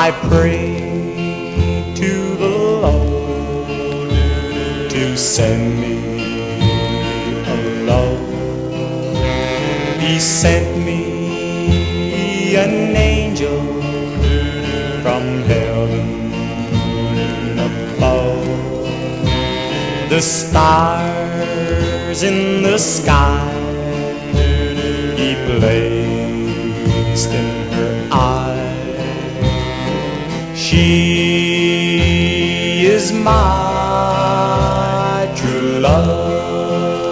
I pray to the Lord to send me a love. He sent me an angel from heaven above. The stars in the sky He placed in her eyes. She is my true love.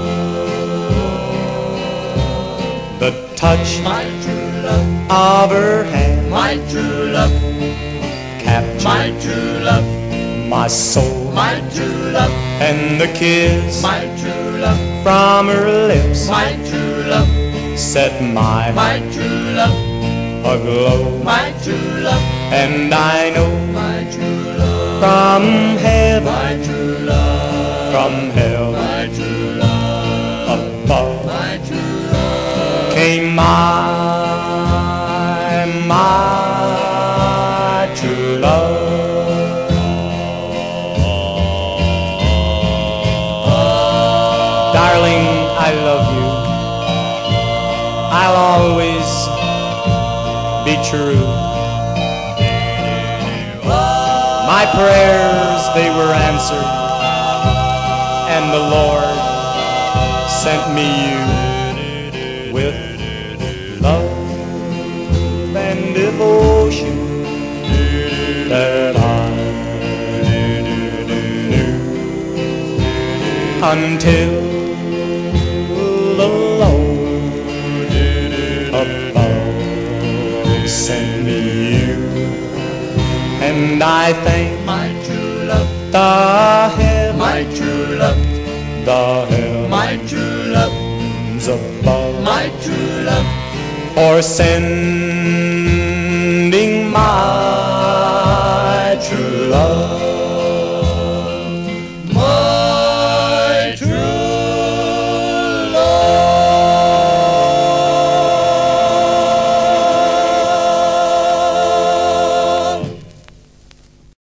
The touch my true love, of her hand, my true love, captured my true love, my soul, my true love, and the kiss my true love, from her lips my true love, set my true love, aglow. my true love, And I know my true love, from heaven, my true love, from hell my true love, above, my true love, came my true love. Darling, I love you. I'll always be true. My prayers, they were answered, and the Lord sent me you with love and devotion that I knew until the Lord above sent me you. And I thank my true love, the heavens, my true love, the heavens my true love, above, my true love, for sending my